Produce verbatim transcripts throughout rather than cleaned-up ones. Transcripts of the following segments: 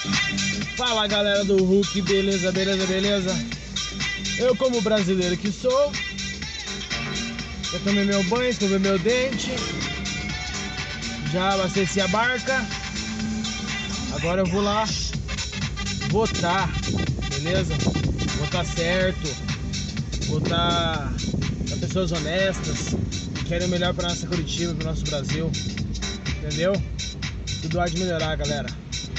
Fala galera do Hulk, beleza, beleza, beleza? Eu como brasileiro que sou, já tomei meu banho, escovei meu dente, já abasteci a barca. Agora eu vou lá votar, beleza? Votar certo, votar para pessoas honestas, que querem o melhor para nossa Curitiba, para o nosso Brasil, entendeu? Tudo há de melhorar, galera.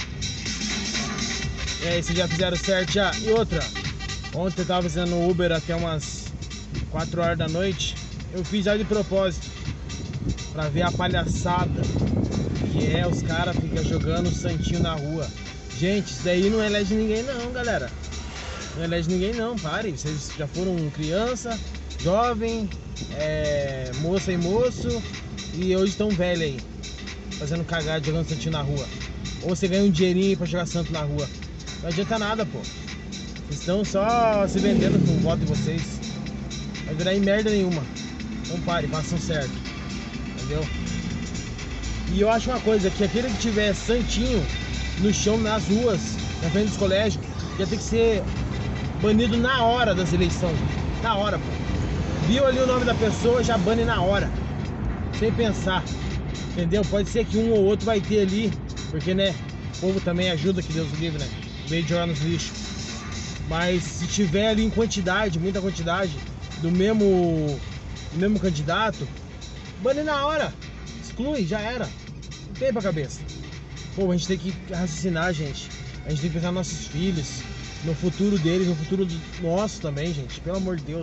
E aí, vocês já fizeram certo já? E outra, ontem eu tava fazendo Uber até umas quatro horas da noite. Eu fiz já de propósito, pra ver a palhaçada que é os caras ficam jogando santinho na rua. Gente, isso daí não elege ninguém não, galera. Não elege ninguém não, pare. Vocês já foram criança, jovem, é, moça e moço, e hoje estão velhos aí, fazendo cagada, jogando santinho na rua. Ou você ganha um dinheirinho pra jogar santo na rua. Não adianta nada, pô. Vocês estão só se vendendo com o voto de vocês. Vai virar em merda nenhuma. Então pare, façam certo. Entendeu? E eu acho uma coisa, que aquele que tiver santinho no chão, nas ruas, na frente dos colégios, já tem que ser banido na hora das eleições. Na hora, pô. Viu ali o nome da pessoa, já bane na hora. Sem pensar. Entendeu? Pode ser que um ou outro vai ter ali, porque, né, o povo também ajuda, que Deus livre, né? Veio de jogar nos lixos. Mas se tiver ali em quantidade, muita quantidade, do mesmo, do mesmo candidato, bane na hora. Exclui, já era. Não tem pra cabeça. Pô, a gente tem que raciocinar, gente. A gente tem que pensar nos nossos filhos, no futuro deles, no futuro do nosso também, gente. Pelo amor de Deus.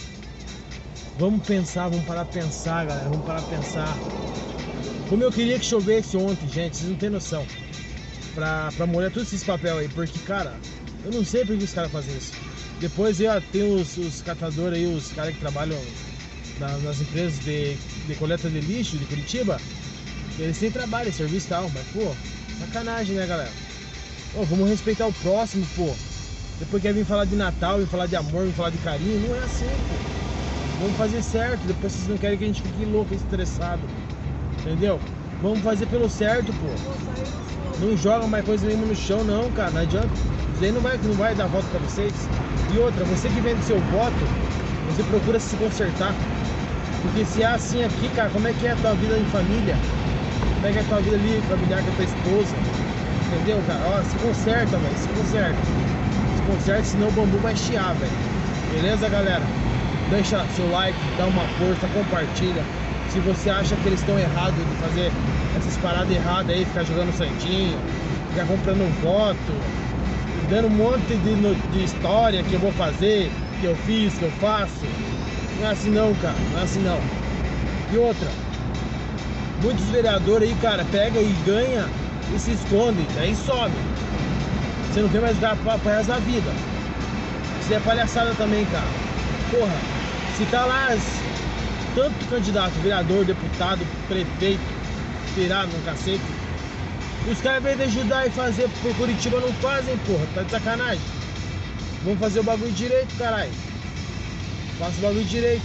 Vamos pensar, vamos parar pra pensar, galera. Vamos parar pra pensar. Como eu queria que chovesse ontem, gente, vocês não tem noção. Pra, pra molhar todos esses papéis aí, porque, cara, eu não sei por que os caras fazem isso. Depois ó, tem os, os catadores aí, os caras que trabalham na, nas empresas de, de coleta de lixo de Curitiba. Eles têm trabalho, serviço e tal, mas, pô, sacanagem, né, galera? Pô, vamos respeitar o próximo, pô. Depois quer vir falar de Natal, vir falar de amor, vir falar de carinho, não é assim, pô. Vamos fazer certo, depois vocês não querem que a gente fique louco, estressado. Entendeu? Vamos fazer pelo certo, pô. Não joga mais coisa nenhuma no chão, não, cara. Não adianta. Isso aí não vai, não vai dar volta pra vocês. E outra, você que vende seu voto, você procura se consertar. Porque se é assim aqui, cara, como é que é a tua vida em família? Como é que é a tua vida ali familiar com a tua esposa? Entendeu, cara? Ó, se conserta, velho. Se conserta. Se conserta, senão o bambu vai chiar, velho. Beleza, galera? Deixa seu like, dá uma força, compartilha. Se você acha que eles estão errados de fazer essas paradas erradas aí, ficar jogando santinho, ficar comprando voto, dando um monte de, de história que eu vou fazer, que eu fiz, que eu faço. Não é assim não, cara, não é assim não. E outra, muitos vereadores aí, cara, pega e ganha e se esconde, aí some. Você não tem mais lugar pra, pra resto da vida. Isso é palhaçada também, cara. Porra, se tá lá tanto candidato, vereador, deputado, prefeito, tirado no cacete, os caras, ao invés de ajudar e fazer por Curitiba, não fazem, porra, tá de sacanagem. Vamos fazer o bagulho direito, caralho. Faça o bagulho direito.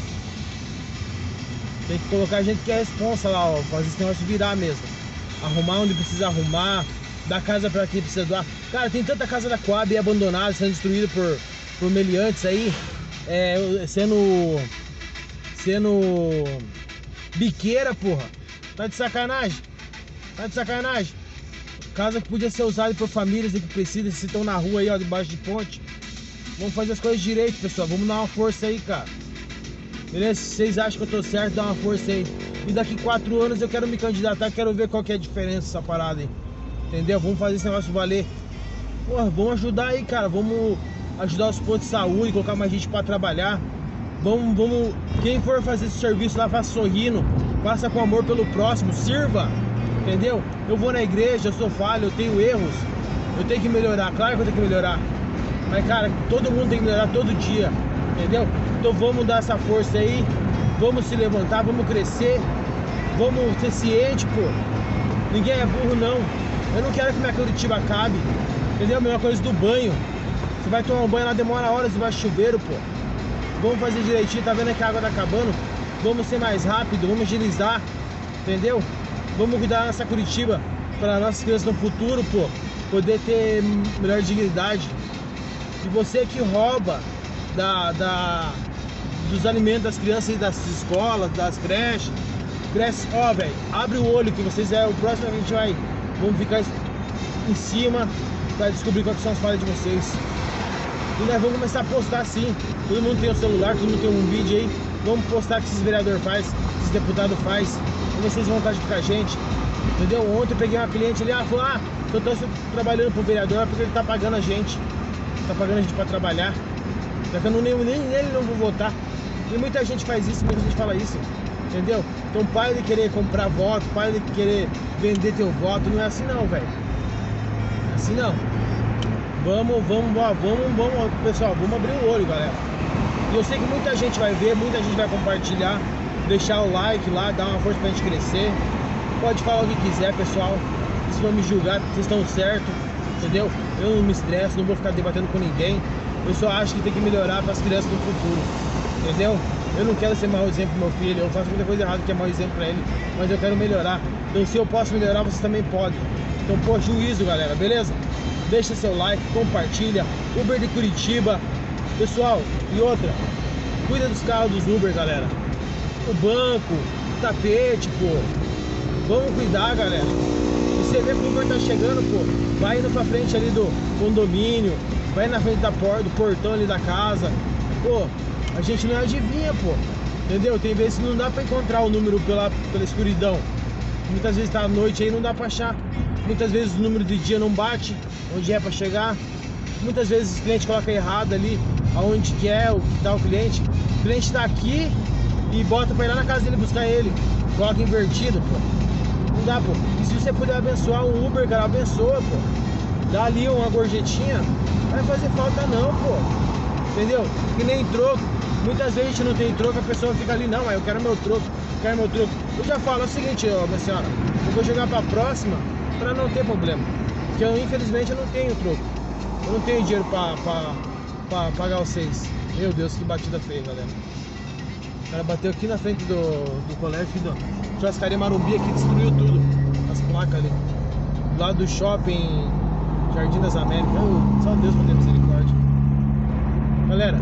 Tem que colocar gente que é responsa lá, ó, fazer esse negócio virar mesmo. Arrumar onde precisa arrumar, dar casa pra quem precisa doar. Cara, tem tanta casa da Coab abandonada, sendo destruída por, por meliantes aí, é, sendo... Sendo biqueira, porra. Tá de sacanagem. Tá de sacanagem. Casa que podia ser usada por famílias que precisam, se estão na rua aí, ó, debaixo de ponte. Vamos fazer as coisas direito, pessoal. Vamos dar uma força aí, cara. Beleza? Se vocês acham que eu tô certo, dá uma força aí. E daqui quatro anos eu quero me candidatar, quero ver qual que é a diferença dessa parada aí. Entendeu? Vamos fazer esse negócio valer. Porra, vamos ajudar aí, cara. Vamos ajudar os postos de saúde, colocar mais gente pra trabalhar. Vamos, vamos, quem for fazer esse serviço lá, faça sorrindo, faça com amor pelo próximo, sirva, entendeu? Eu vou na igreja, eu sou falho, eu tenho erros, eu tenho que melhorar, claro que eu tenho que melhorar, mas cara, todo mundo tem que melhorar todo dia, entendeu? Então vamos dar essa força aí, vamos se levantar, vamos crescer, vamos ser ciente, pô, ninguém é burro não, eu não quero que minha Curitiba acabe, entendeu? A mesma coisa do banho, você vai tomar um banho lá, demora horas debaixo do chuveiro, pô. Vamos fazer direitinho, tá vendo que a água tá acabando? Vamos ser mais rápido, vamos agilizar, entendeu? Vamos cuidar da nossa Curitiba, para nossas crianças no futuro, pô. poder ter melhor dignidade. E você que rouba da, da, dos alimentos das crianças e das escolas, das creches, cresce, ó, velho, abre o olho que vocês é o próximo, a gente vai, vamos ficar em cima para descobrir quais são as falhas de vocês. E nós vamos começar a postar assim. Todo mundo tem um celular, todo mundo tem um vídeo aí. Vamos postar o que esses vereadores faz, esses deputados faz. E vocês vão estar junto com a gente. Entendeu? Ontem eu peguei uma cliente ali, ela falou, ah, eu tô trabalhando pro vereador porque ele tá pagando a gente. Tá pagando a gente pra trabalhar. Eu não, nem, nem nele não vou votar. E muita gente faz isso, muita gente fala isso. Entendeu? Então para de querer comprar voto, para de querer vender teu voto. Não é assim não, velho. Não é assim não. Vamos, vamos, ó, vamos, vamos, pessoal, vamos abrir o olho, galera. E eu sei que muita gente vai ver, muita gente vai compartilhar, deixar o like lá, dar uma força pra gente crescer. Pode falar o que quiser, pessoal. Vocês vão me julgar, vocês estão certos, entendeu? Eu não me estresso, não vou ficar debatendo com ninguém. Eu só acho que tem que melhorar para as crianças do futuro, entendeu? Eu não quero ser mau exemplo pro meu filho, eu faço muita coisa errada que é mau exemplo para ele, mas eu quero melhorar. Então se eu posso melhorar, vocês também podem. Então, pô, juízo, galera, beleza? Deixa seu like, compartilha. Uber de Curitiba. Pessoal, e outra, cuida dos carros dos Uber, galera. O banco, o tapete, pô. Vamos cuidar, galera. E você vê que o Uber tá chegando, pô. Vai indo pra frente ali do condomínio. Vai na frente da porta, do portão ali da casa. Pô, a gente não adivinha, pô. Entendeu? Tem vezes que não dá pra encontrar o número pela, pela escuridão. Muitas vezes tá à noite aí, não dá pra achar. Muitas vezes o número de dia não bate onde é para chegar. Muitas vezes o cliente coloca errado ali aonde que é, o que tá o cliente. O cliente está aqui e bota para ir lá na casa dele buscar ele. Coloca invertido, pô. Não dá, pô. E se você puder abençoar um Uber, cara, abençoa, pô. Dá ali uma gorjetinha, não vai fazer falta não, pô. Entendeu? Que nem troco. Muitas vezes a gente não tem troco, a pessoa fica ali, não, mas eu quero meu troco, eu quero meu troco. Eu já falo é o seguinte, ó, minha senhora, eu vou jogar pra próxima pra não ter problema. Porque eu, infelizmente, eu não tenho troco. Eu não tenho dinheiro pra, pra, pra pagar vocês. Meu Deus, que batida feia, galera. O cara bateu aqui na frente do, do colégio, do churrascaria Marumbi aqui, destruiu tudo. As placas ali. Do lado do shopping Jardim das Américas. Oh, só Deus pra ter misericórdia. Galera,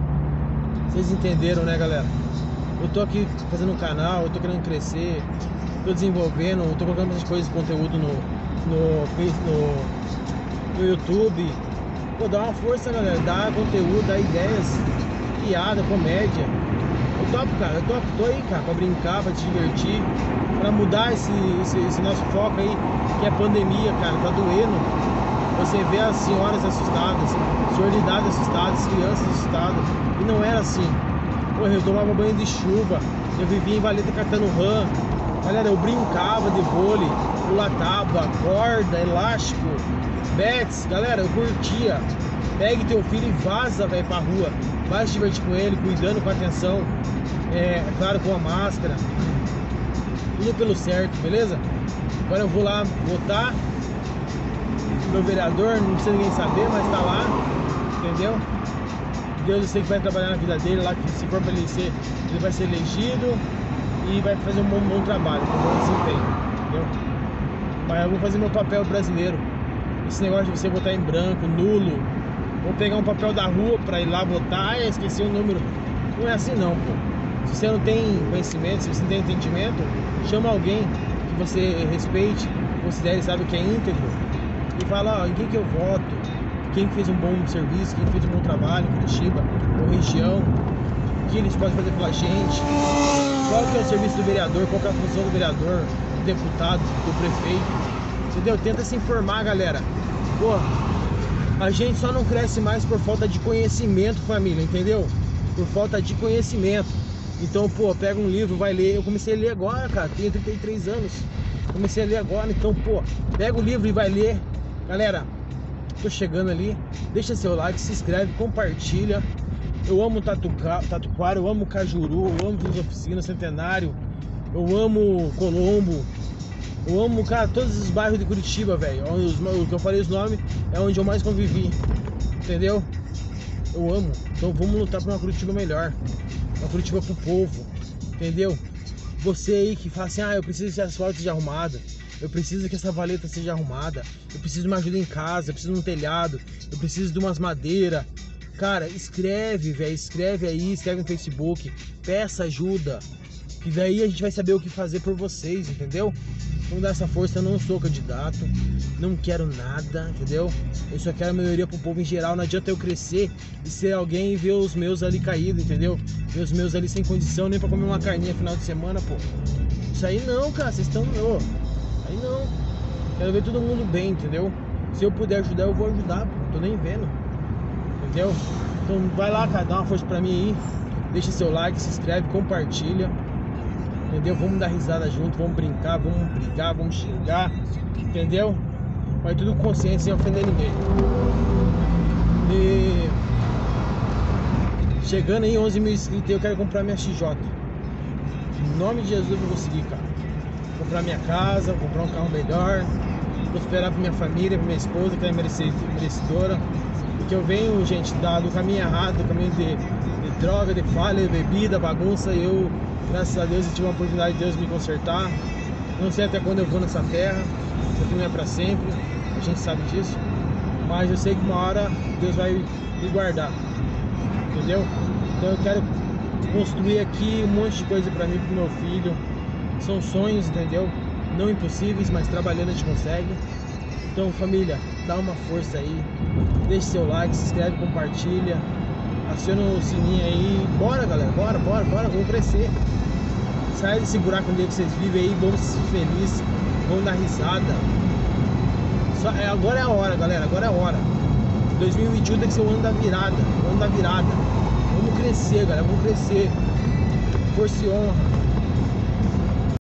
vocês entenderam, né, galera? Eu tô aqui fazendo um canal, eu tô querendo crescer, tô desenvolvendo, eu tô colocando essas coisas de conteúdo no, no, no, no YouTube. Pô, dá uma força, galera, dá conteúdo, dá ideias, piada, comédia. Eu topo, cara, eu topo, tô aí, cara, pra brincar, pra te divertir, pra mudar esse, esse, esse nosso foco aí, que é pandemia, cara, tá doendo. Você vê as senhoras assustadas, senhoridade assustadas, as crianças assustadas, e não era assim. Pô, eu tomava banho de chuva, eu vivia em valeta catando rã. Galera, eu brincava de vôlei, pula tábua, corda, elástico, bets. Galera, eu curtia. Pegue teu filho e vaza, velho, pra rua. Vai se divertir com ele, cuidando com atenção. É, é claro, com a máscara. Tudo pelo certo, beleza? Agora eu vou lá votar. Meu vereador, não precisa ninguém saber, mas tá lá, entendeu? Deus, eu sei que vai trabalhar na vida dele lá, que se for pra ele ser, ele vai ser elegido e vai fazer um bom, bom trabalho, com um bom desempenho, entendeu? Mas eu vou fazer meu papel brasileiro. Esse negócio de você votar em branco, nulo, vou pegar um papel da rua pra ir lá votar, ah, esqueci o número. Não é assim não, pô. Se você não tem conhecimento, se você não tem entendimento, chama alguém que você respeite, considere, sabe, que é íntegro. E fala, ó, em quem que eu voto, quem fez um bom serviço, quem fez um bom trabalho em Curitiba, ou região, o que eles podem fazer pela gente, qual que é o serviço do vereador, qual que é a função do vereador, do deputado, do prefeito, entendeu? Tenta se informar, galera. Pô, a gente só não cresce mais por falta de conhecimento, família, entendeu? Por falta de conhecimento. Então, pô, pega um livro, vai ler. Eu comecei a ler agora, cara, tenho trinta e três anos. Comecei a ler agora, então, pô, pega o livro e vai ler. Galera, tô chegando ali, deixa seu like, se inscreve, compartilha. Eu amo Tatuca, Tatuquara, eu amo Cajuru, eu amo Vila Oficina, Centenário, eu amo Colombo, eu amo, cara, todos os bairros de Curitiba, velho. O que eu falei os nomes é onde eu mais convivi, entendeu? Eu amo, então vamos lutar por uma Curitiba melhor, uma Curitiba pro povo, entendeu? Você aí que fala assim, ah, eu preciso de asfalto de arrumada, eu preciso que essa valeta seja arrumada, eu preciso de uma ajuda em casa, eu preciso de um telhado, eu preciso de umas madeiras. Cara, escreve, velho, escreve aí, escreve no Facebook, peça ajuda, que daí a gente vai saber o que fazer por vocês, entendeu? Vamos dar essa força. Eu não sou candidato, não quero nada, entendeu? Eu só quero a melhoria pro povo em geral. Não adianta eu crescer e ser alguém e ver os meus ali caídos, entendeu? Ver os meus ali sem condição nem pra comer uma carninha final de semana, pô. Isso aí não, cara, vocês estão... Oh, aí não. Quero ver todo mundo bem, entendeu? Se eu puder ajudar, eu vou ajudar, pô. Tô nem vendo, entendeu? Então vai lá, cara, dá uma força pra mim aí. Deixa seu like, se inscreve, compartilha, entendeu? Vamos dar risada junto, vamos brincar, vamos brigar, vamos xingar, entendeu? Mas tudo com consciência, sem ofender ninguém. E chegando aí onze mil inscritos, eu quero comprar minha X J. Em nome de Jesus eu vou conseguir, cara. Comprar minha casa, comprar um carro melhor, prosperar pra minha família, pra minha esposa, que é merecedora. Porque eu venho, gente, da, do caminho errado, do caminho de, de droga, de falha, de bebida, bagunça. E eu, graças a Deus, eu tive uma oportunidade de Deus me consertar. Não sei até quando eu vou nessa terra, isso aqui não é pra sempre, a gente sabe disso. Mas eu sei que uma hora Deus vai me guardar, entendeu? Então eu quero construir aqui um monte de coisa pra mim, pro meu filho. São sonhos, entendeu? Não impossíveis, mas trabalhando a gente consegue. Então, família, dá uma força aí, deixe seu like, se inscreve, compartilha, aciona o sininho aí. Bora, galera, bora, bora, bora, vamos crescer. Sai desse buraco onde vocês vivem aí, vamos ser felizes, vamos dar risada. Só, é, agora é a hora, galera, agora é a hora. dois mil e vinte e um tem que ser o ano da virada, o ano da virada. Vamos crescer, galera, vamos crescer. Força e honra.